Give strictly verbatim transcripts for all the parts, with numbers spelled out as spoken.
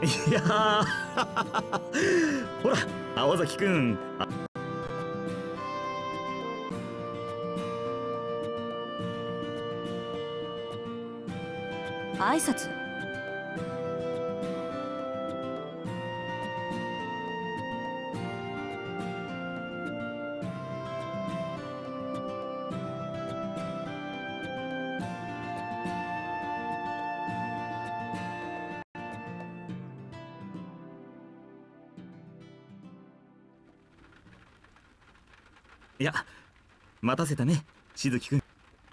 いやーほら青崎くん、あ挨拶。 いや待たせたねしずきくん。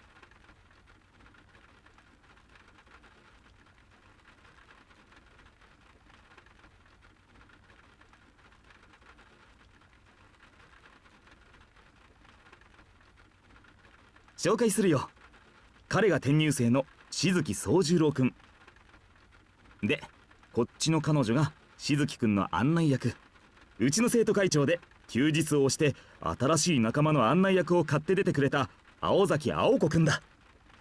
紹介するよ。彼が転入生のしずき宗十郎くんで、こっちの彼女がしずきくんの案内役。うちの生徒会長で休日を押して新しい仲間の案内役を買って出てくれた青崎青子くんだ。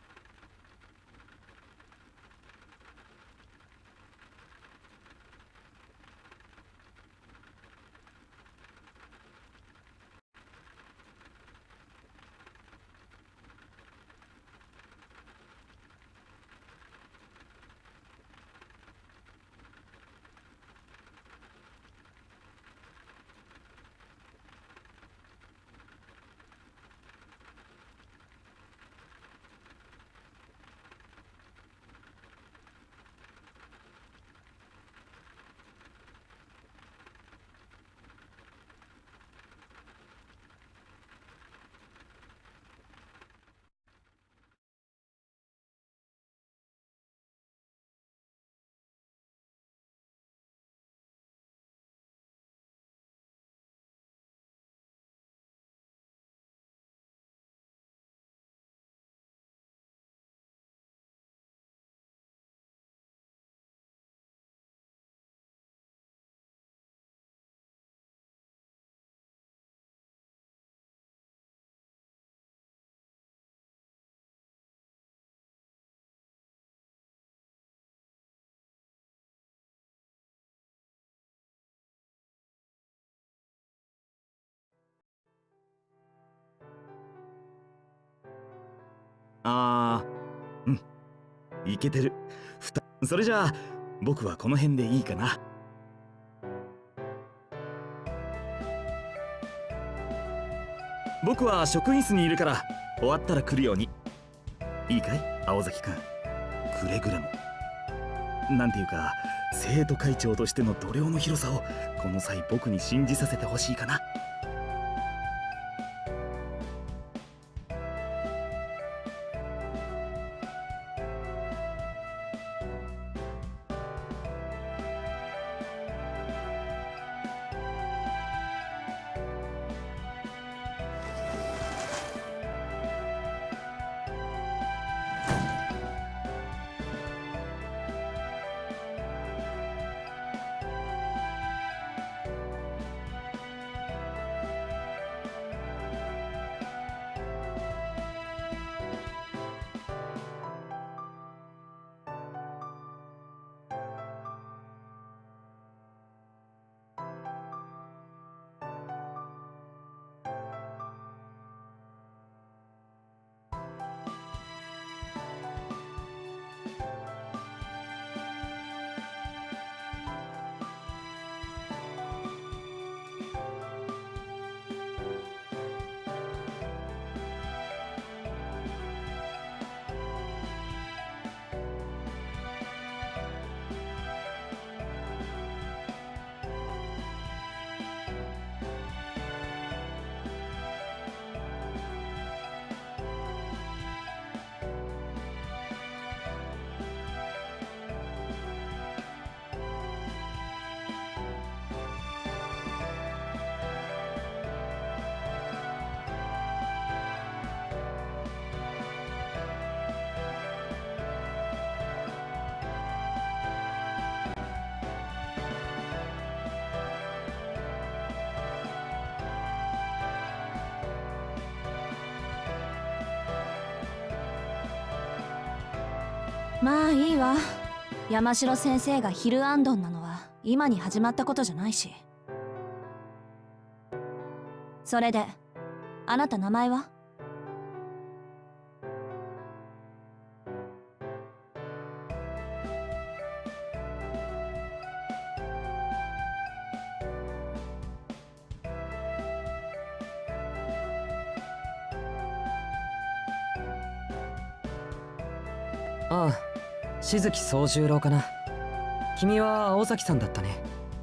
あー、うん、いけてる。ふたそれじゃあ僕はこの辺でいいかな。僕は職員室にいるから終わったら来るように。いいかい青崎くん。くれぐれもなんていうか生徒会長としての度量の広さをこの際僕に信じさせてほしいかな。 まあいいわ。山城先生がヒルアンドンなのは今に始まったことじゃないし。それであなた名前は？ ああ、静木宗十郎かな。君は青崎さんだったね。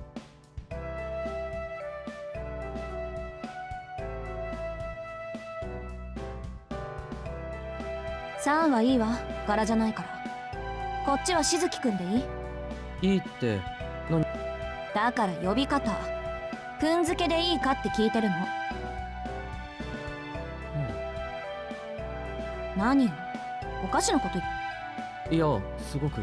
さんはいいわ、柄じゃないから。こっちは静木くんでいい？ いいって何？ だから呼び方くんづけでいいかって聞いてるの。うん、何よ、おかしなこと言って。 いや、すごく。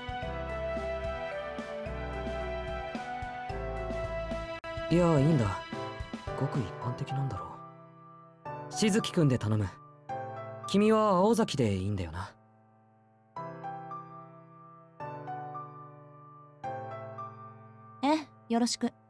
いや、いいんだ。ごく一般的なんだろう。静木くんで頼む。君は青崎でいいんだよな。 え、よろしく。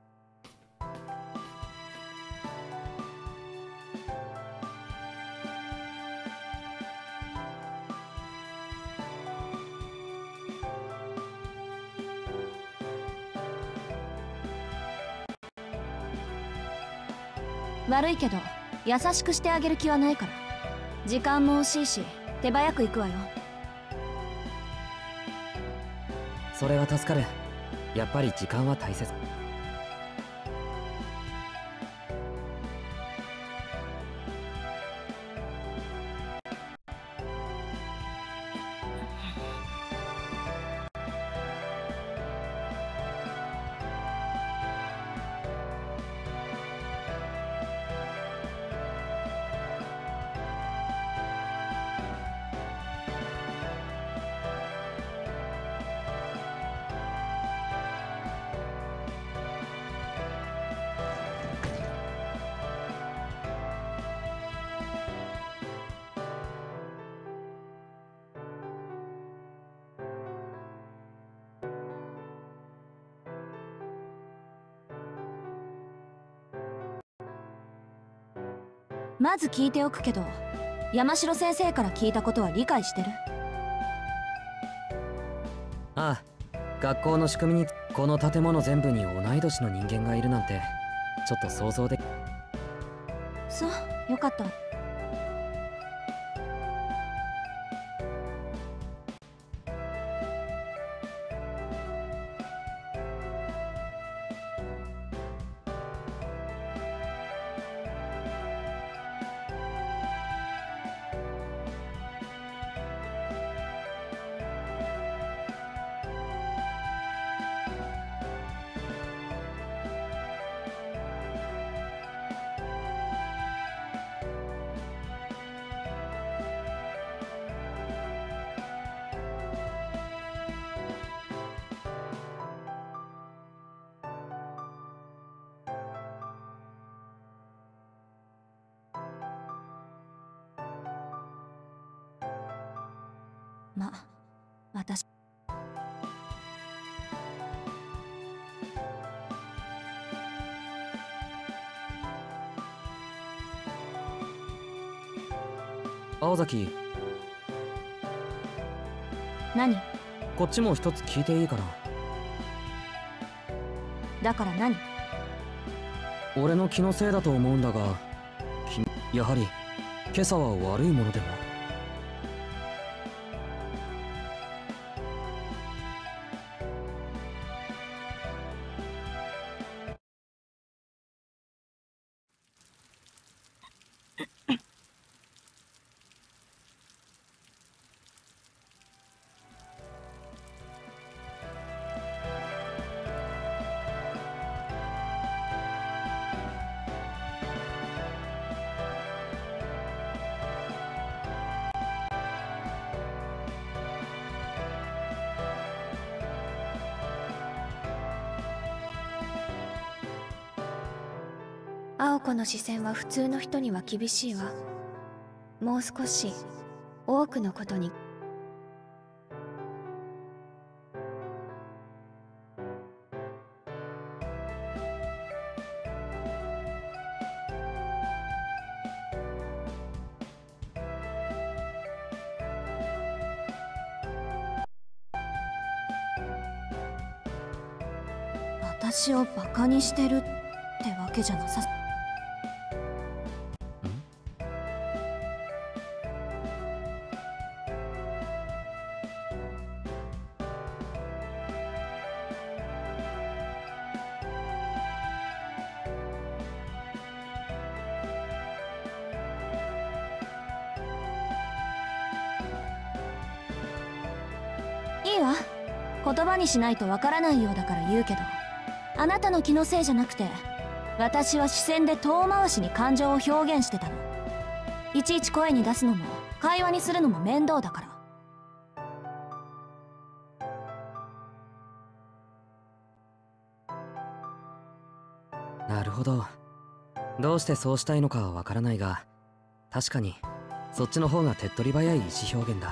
悪いけど優しくしてあげる気はないから。時間も惜しいし手早く行くわよ。 それは助かる。やっぱり時間は大切。 まず聞いておくけど、山城先生から聞いたことは理解してる？ ああ、学校の仕組みにこの建物全部に同い年の人間がいるなんてちょっと想像で。 そう、よかった。ま、私。 青崎。 何？ こっちも一つ聞いていいかな。 だから何？ 俺の気のせいだと思うんだが、やはり今朝は悪いものでも。 青子の視線は普通の人には厳しいわ。もう少し多くのことに。 私をバカにしてるってわけじゃなさ。いいわ、言葉にしないとわからないようだから言うけど、あなたの気のせいじゃなくて、私は視線で遠回しに感情を表現してたの。いちいち声に出すのも会話にするのも面倒だから。 なるほど。どうしてそうしたいのかはわからないが、確かにそっちの方が手っ取り早い意思表現だ。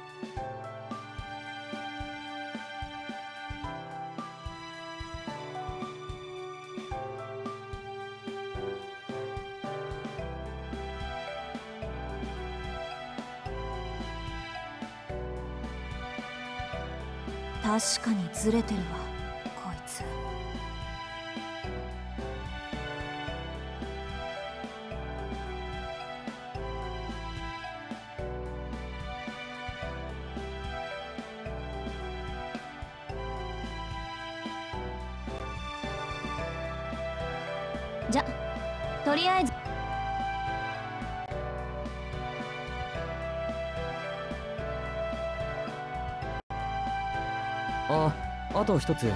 確かにずれてるわ、こいつ。じゃ、とりあえずあ、あと一つ。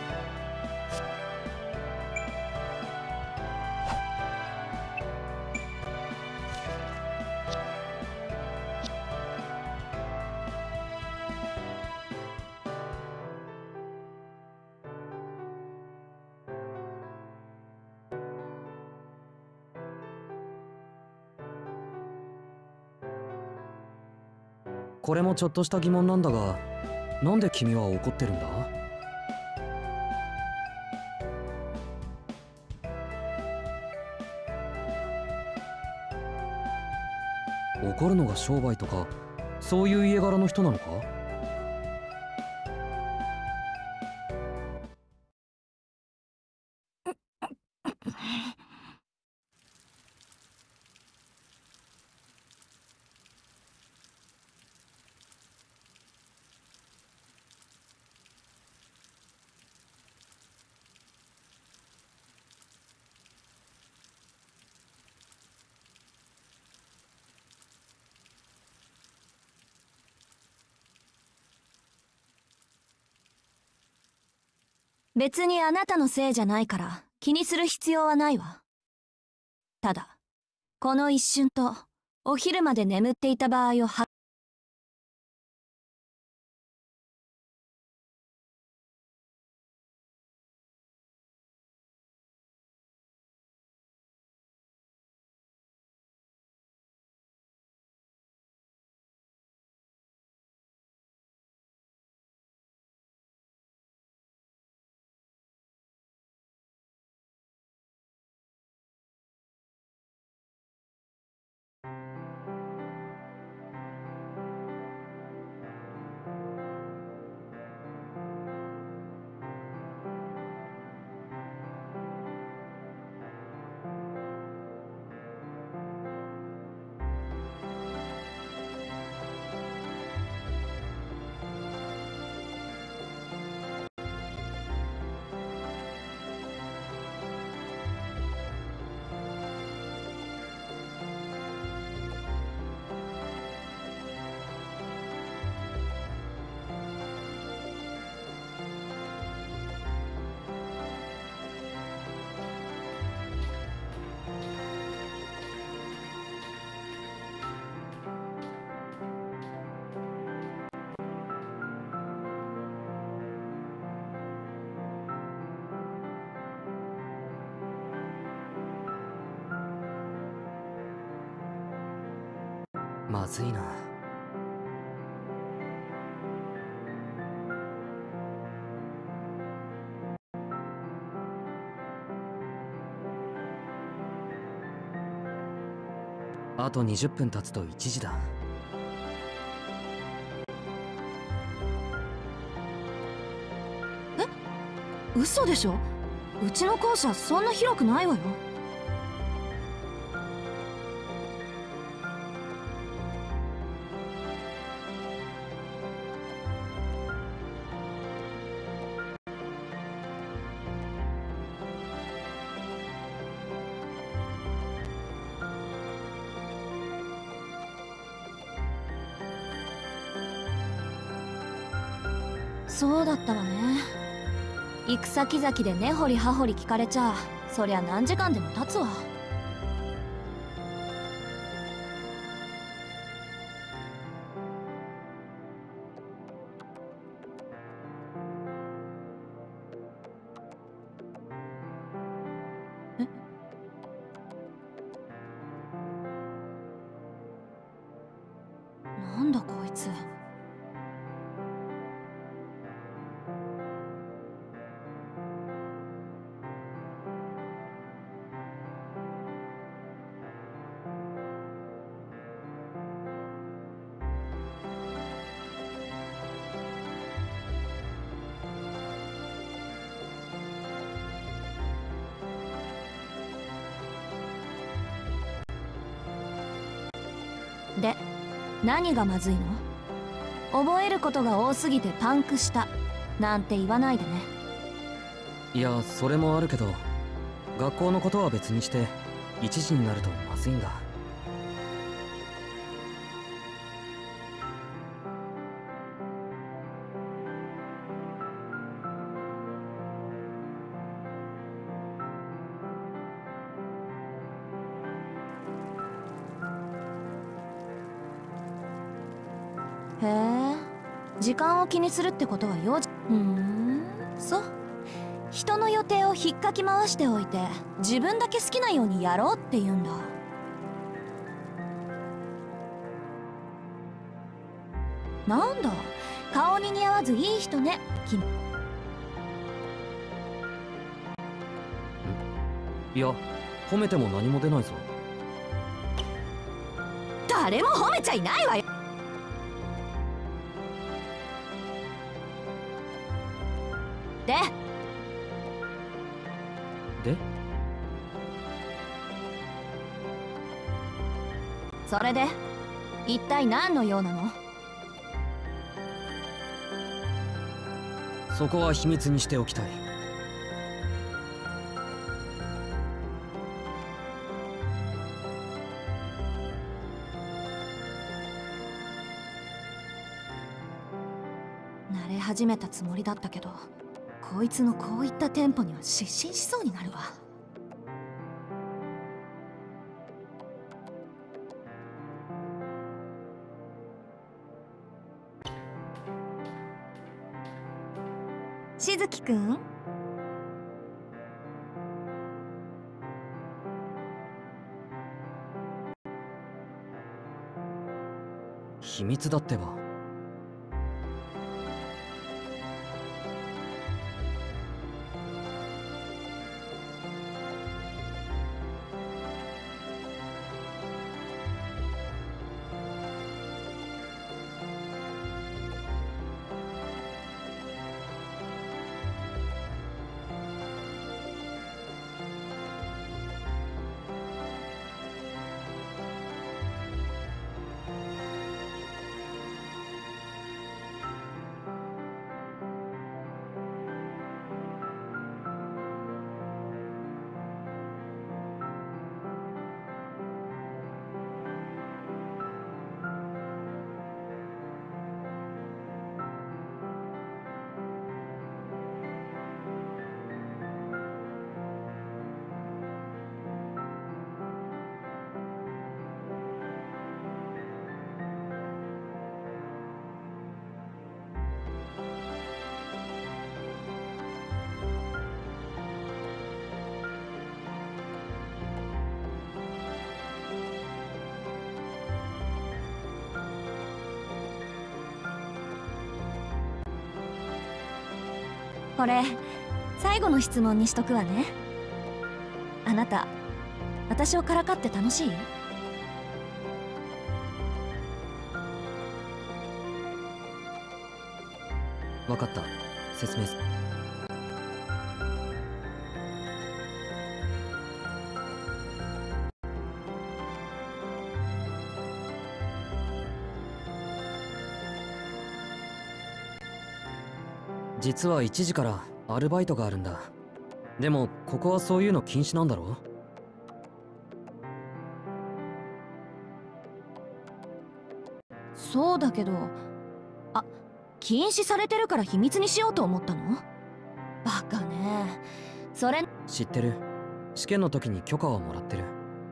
これもちょっとした疑問なんだが、なんで君は怒ってるんだ？怒るのが商売とか、そういう家柄の人なのか？ 別にあなたのせいじゃないから気にする必要はないわ。ただ、この一瞬とお昼まで眠っていた場合をはまずいな。あとにじゅっぷん経つといちじだ。 え、嘘でしょ。 うちの校舎そんな広くないわよ。そうだったわね。行く先々で根掘り葉掘り聞かれちゃそりゃ何時間でも経つわ。え？なんだこいつ。で、何がまずいの？覚えることが多すぎてパンクしたなんて言わないでね。 いや、それもあるけど、学校のことは別にして一時になるとまずいんだ。 へえ、時間を気にするってことは用事。ふーん、そう。人の予定を引っかき回しておいて自分だけ好きなようにやろうって言うんだ。なんだ、顔に似合わずいい人ね君。 いや、褒めても何も出ないぞ。 誰も褒めちゃいないわよ。ででそれで一体何の用なの？ そこは秘密にしておきたい。 慣れ始めたつもりだったけど、こいつのこういったテンポには失神しそうになるわ。しずきくん？ 秘密だってば。 これ最後の質問にしとくわね。あなた、私をからかって楽しい？ 分かった、説明する。 実はいちじからアルバイトがあるんだ。でもここはそういうの禁止なんだろ？ そうだけど、あ、禁止されてるから秘密にしようと思ったの？バカね。それ知ってる。試験の時に許可をもらってる。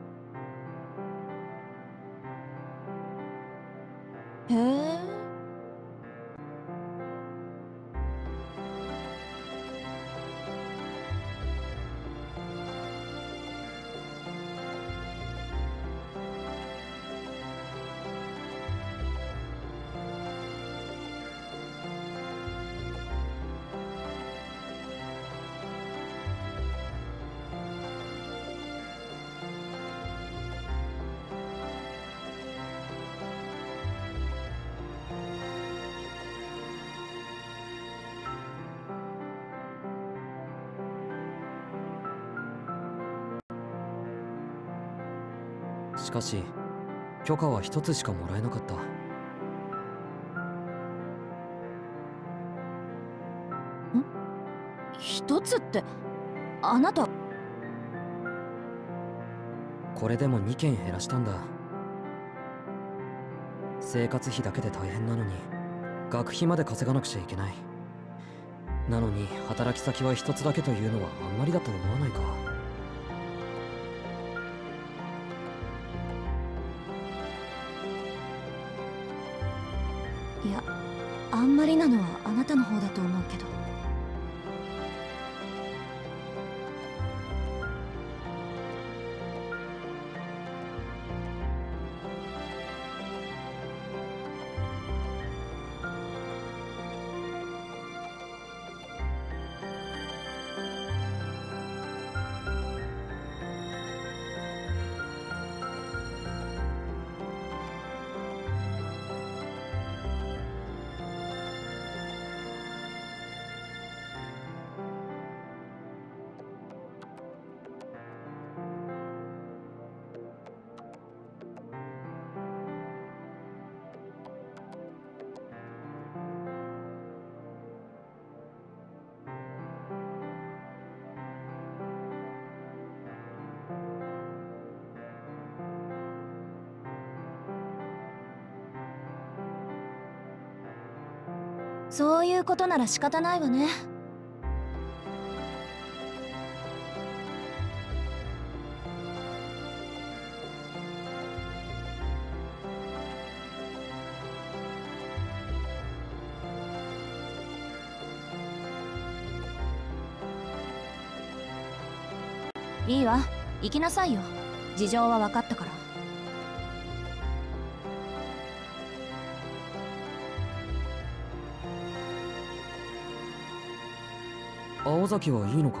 へえ。 しかし許可は一つしかもらえなかった。 ん？一つって、あなた。 これでもにけん減らしたんだ。生活費だけで大変なのに学費まで稼がなくちゃいけない。なのに働き先は一つだけというのはあんまりだと思わないか？ いや、あんまりなのはあなたの方だと思うけど。そういうことなら仕方ないわね。いいわ、行きなさいよ。事情は分かったから。 青崎はいいのか？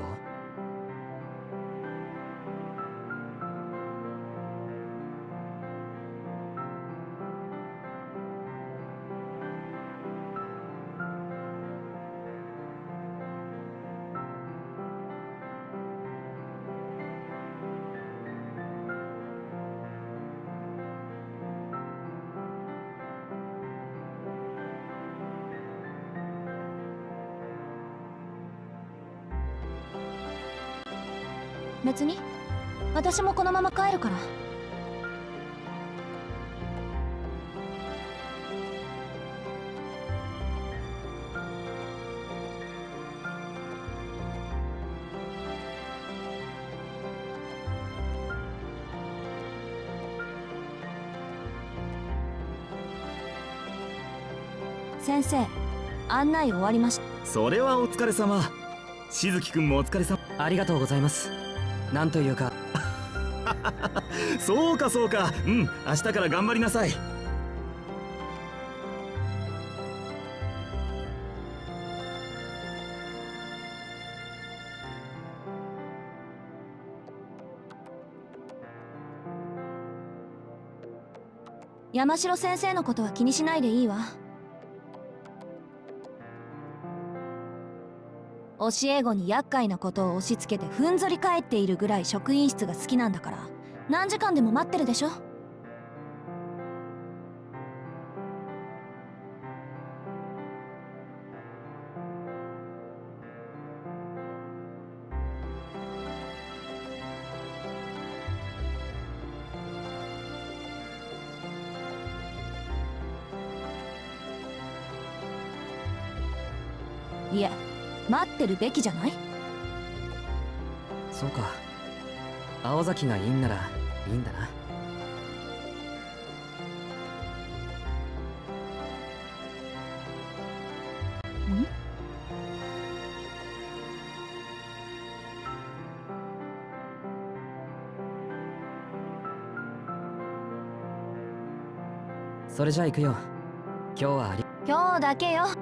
別に私もこのまま帰るから。先生、案内終わりました。 それはお疲れ様。しずきくんもお疲れ様。 ありがとうございます。なんというかそうかそうか、うん、明日から頑張りなさい。 山城先生のことは気にしないでいいわ。教え子に厄介なことを押し付けてふんぞり返っているぐらい職員室が好きなんだから、何時間でも待ってるでしょ。 いえ、待ってるべきじゃない？ そうか。青崎がいいんならいいんだな。 ん？ それじゃあ行くよ。今日はあり今日だけよ。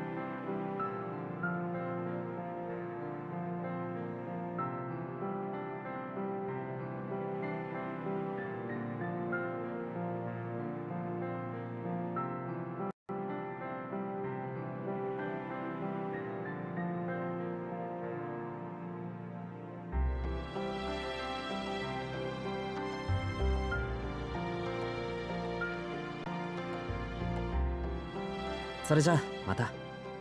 それじゃあまた。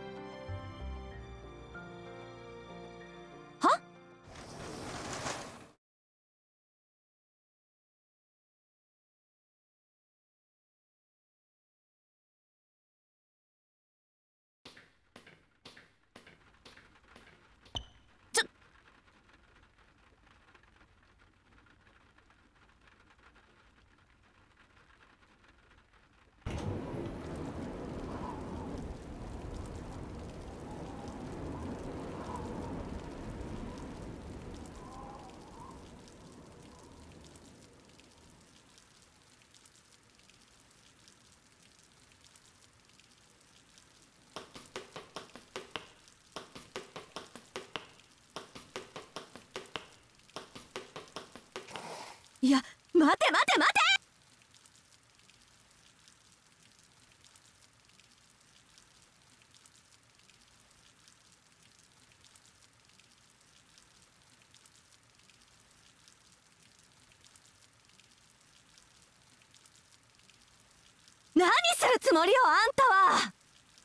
は？ちょいや、待て待て待て！何するつもりよ、あんたは！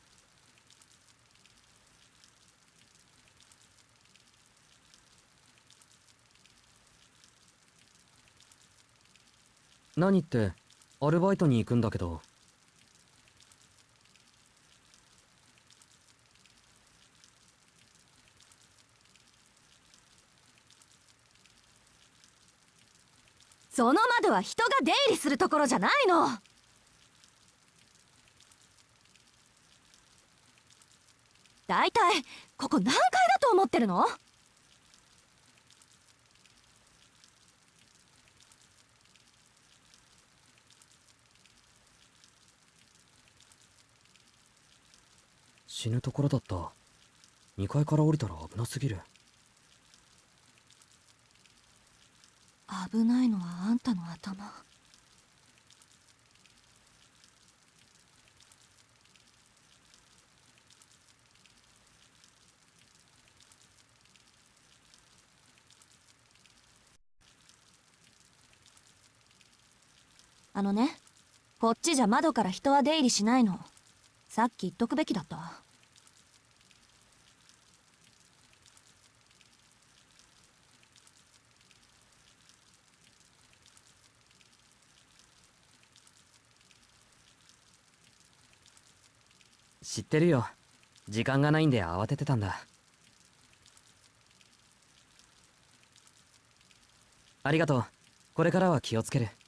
何ってアルバイトに行くんだけど。 その窓は人が出入りするところじゃないの。だいたいここ何階だと思ってるの？ 死ぬところだった。にかいから降りたら危なすぎる。 危ないのはあんたの頭。あのね、こっちじゃ窓から人は出入りしないの。さっき言っとくべきだったわ。 知ってるよ。時間がないんで慌ててたんだ。ありがとう。これからは気をつける。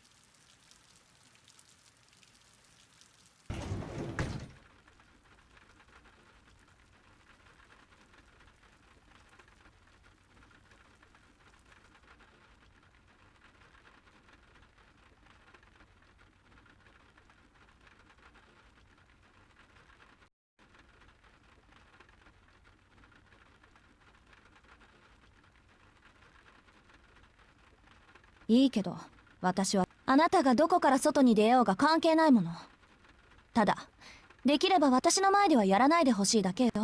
いいけど、私はあなたがどこから外に出ようが関係ないもの。ただ、できれば私の前ではやらないでほしいだけよ。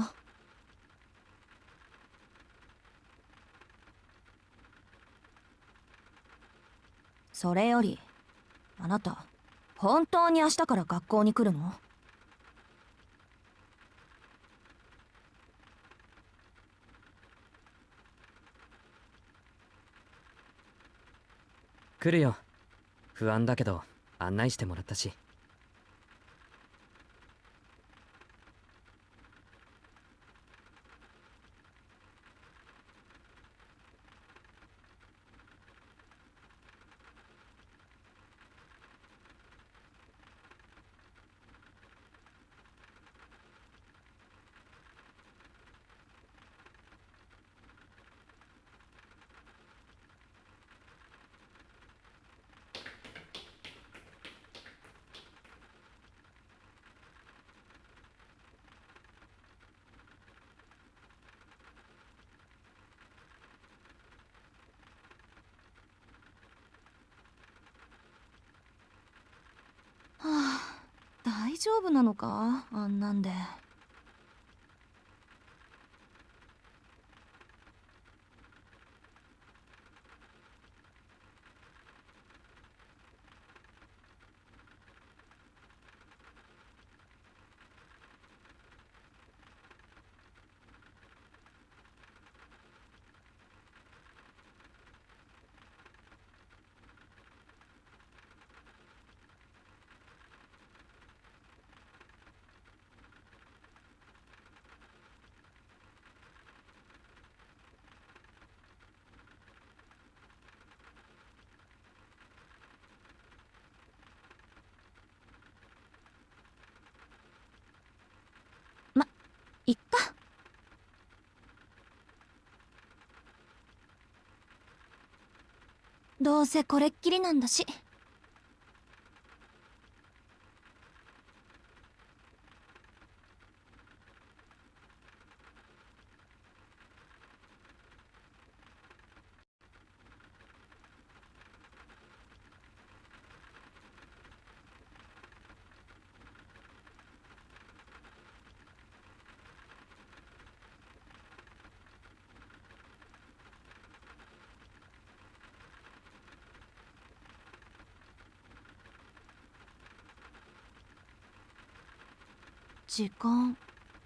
それより、あなた、本当に明日から学校に来るの？ 来るよ。不安だけど案内してもらったし。 丈夫なのか、あんなんで。ま、いっか。どうせこれっきりなんだし。時間。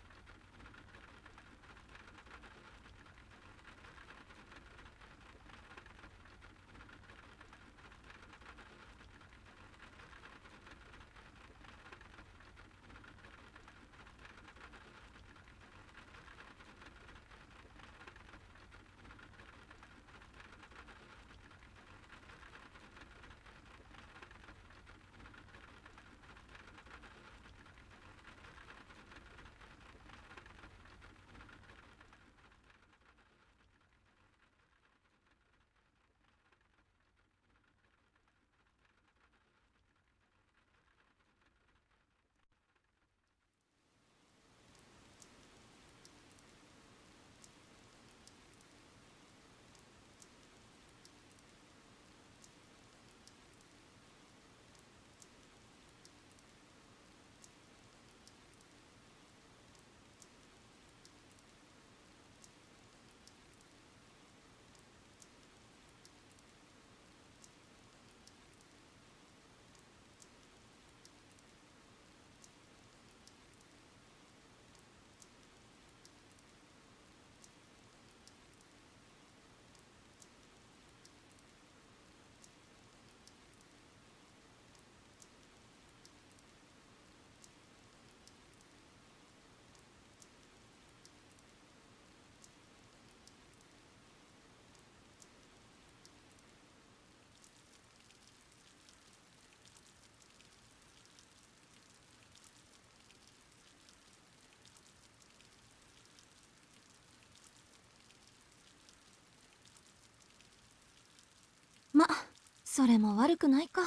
ま、それも悪くないか。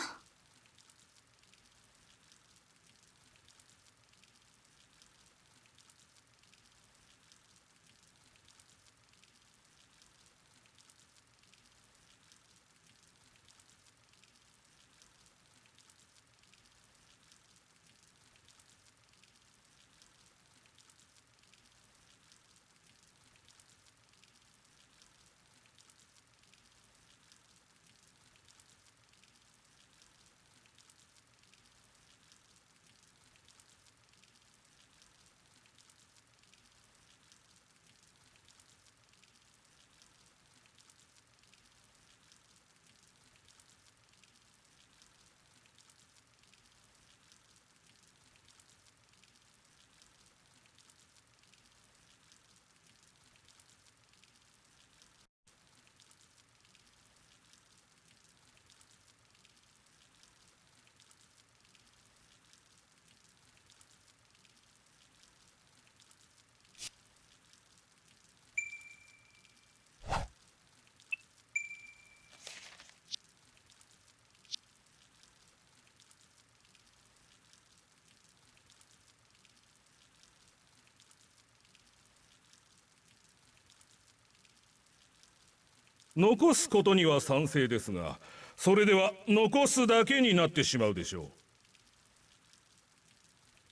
残すことには賛成ですが、それでは残すだけになってしまうでしょう。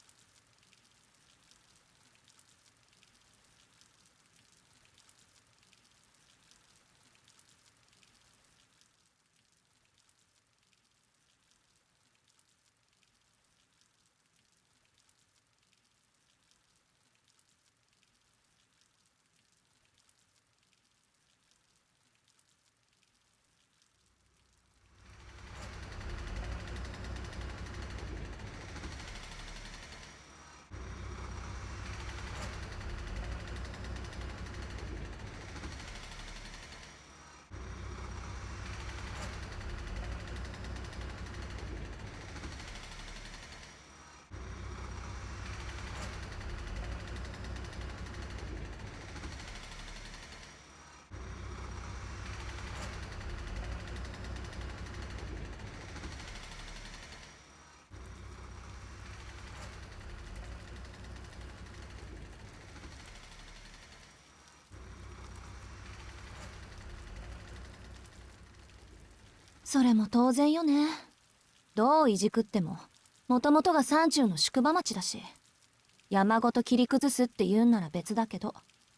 それも当然よね。どういじくってももともとが山中の宿場町だし、山ごと切り崩すって言うんなら別だけど。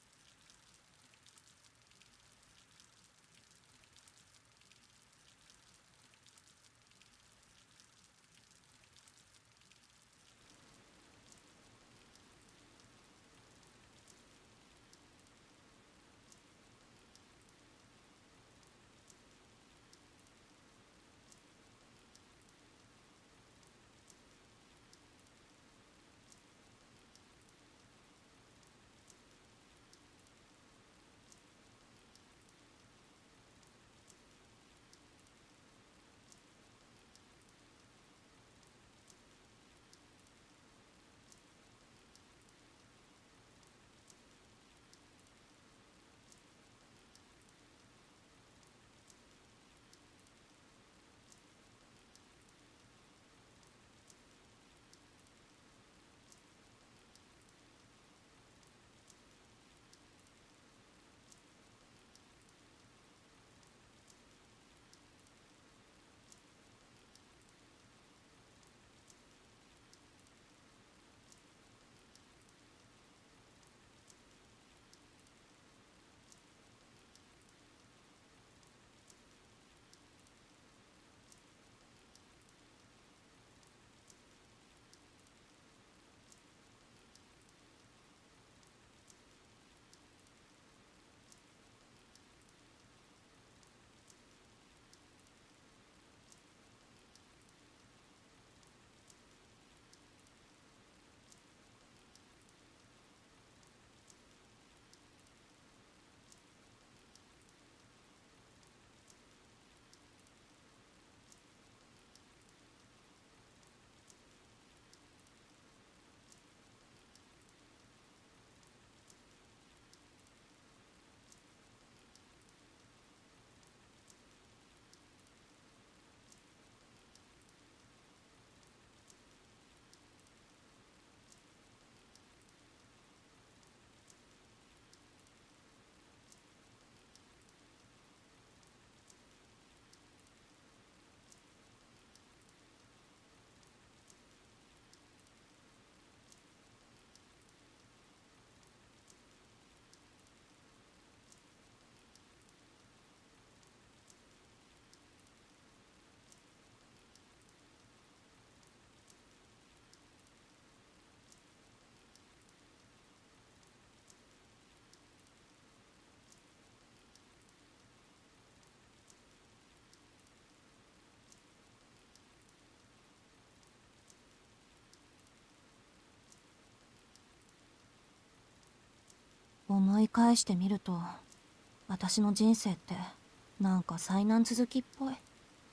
思い返してみると、私の人生ってなんか災難続きっぽい。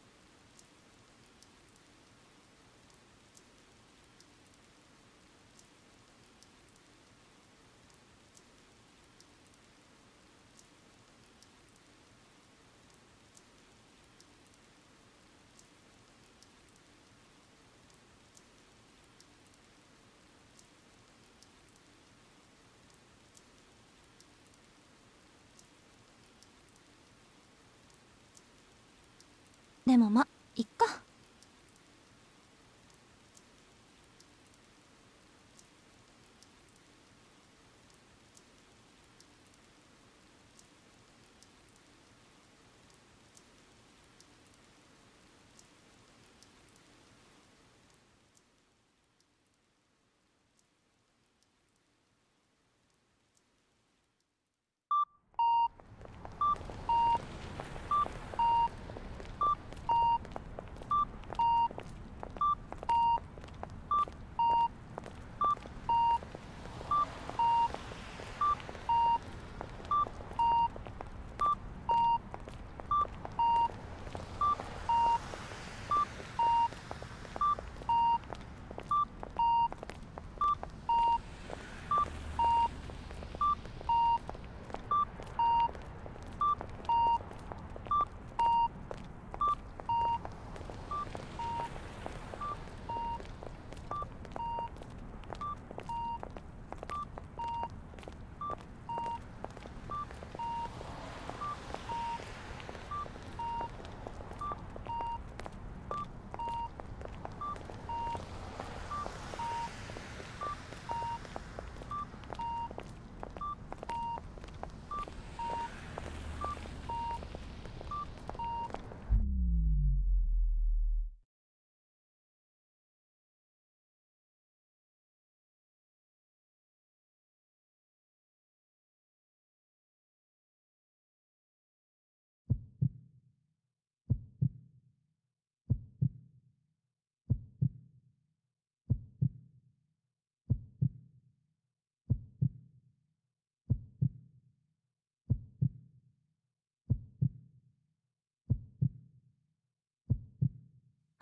でもま、いっか。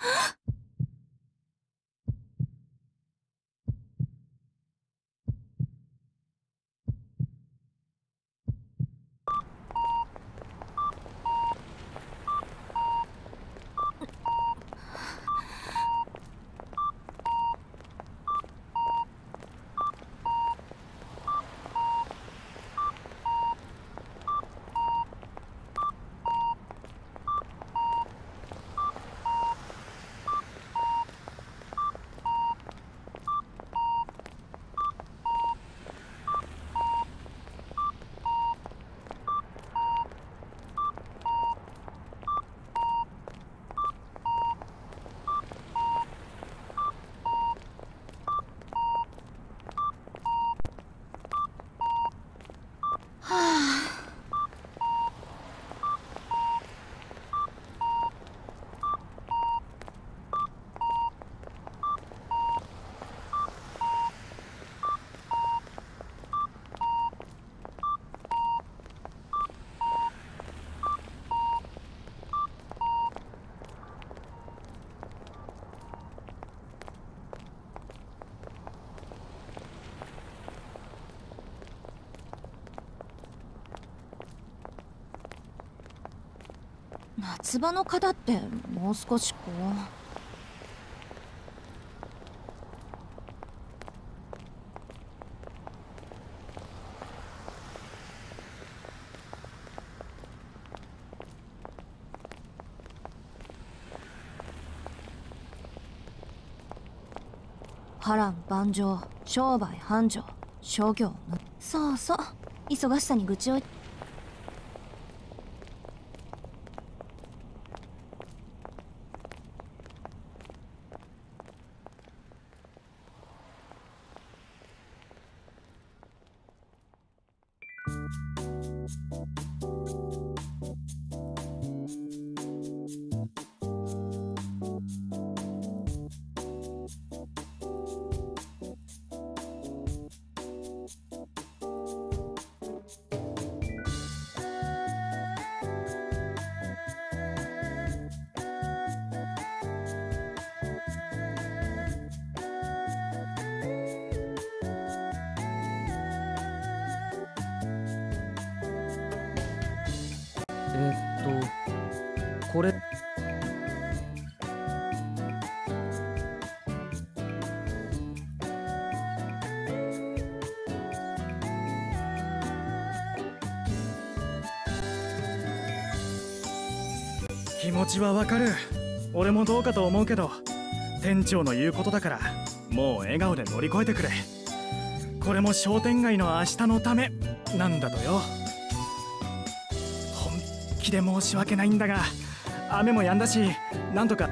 夏場の方ってもう少しこう。波乱万丈、商売繁盛、諸行無。そうそう、忙しさに愚痴を。 えっとこれ気持ちはわかる。俺もどうかと思うけど、店長の言うことだからもう笑顔で乗り越えてくれ。これも商店街の明日のためなんだとよ。本気で申し訳ないんだが、雨も止んだし、なんとか。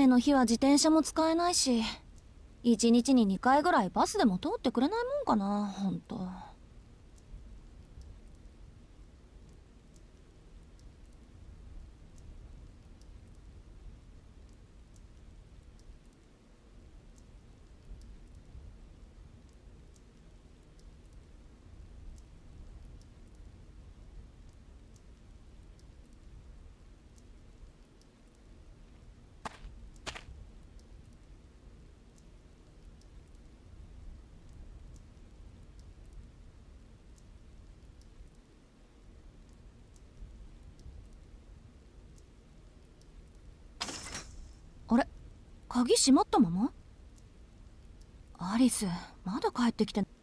雨の日は自転車も使えないし、いちにちににかいぐらいバスでも通ってくれないもんかな、ほんと。あれ、鍵閉まったまま？アリス、まだ帰ってきて。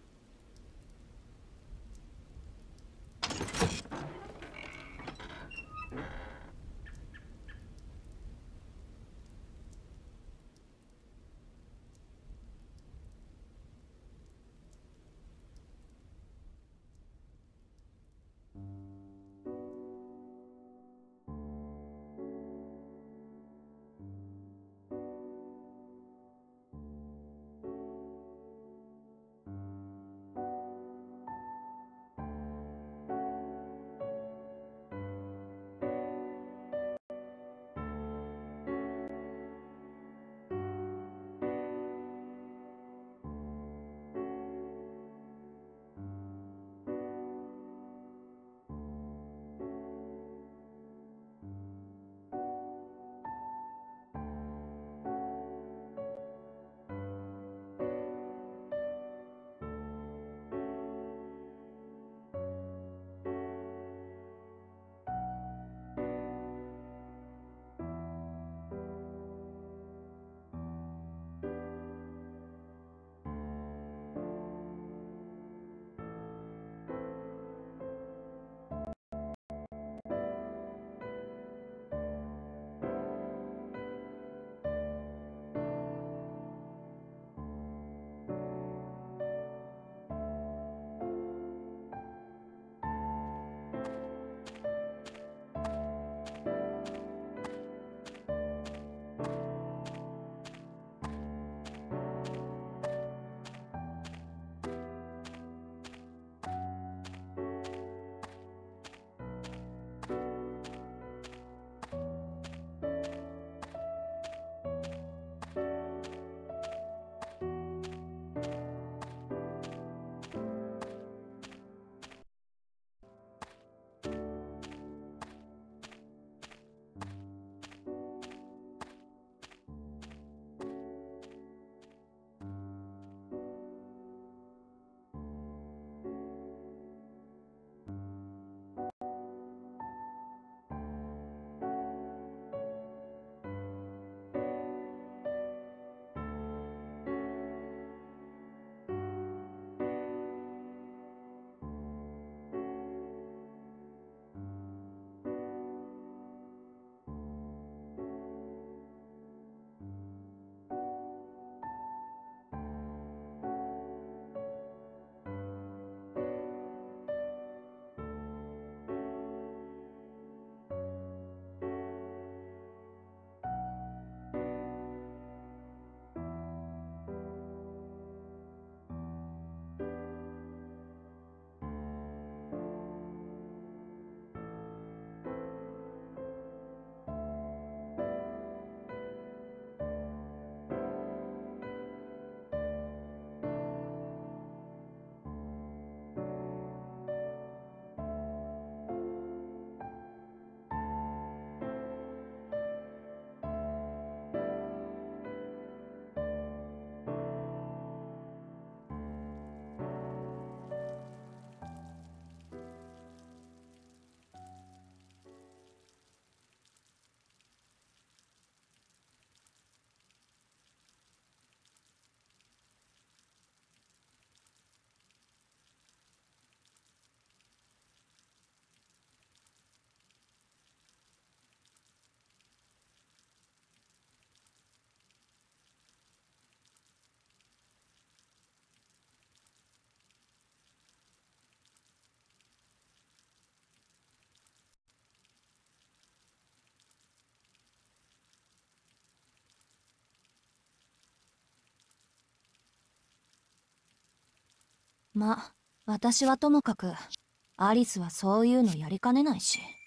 ま、私はともかくアリスはそういうのやりかねないし。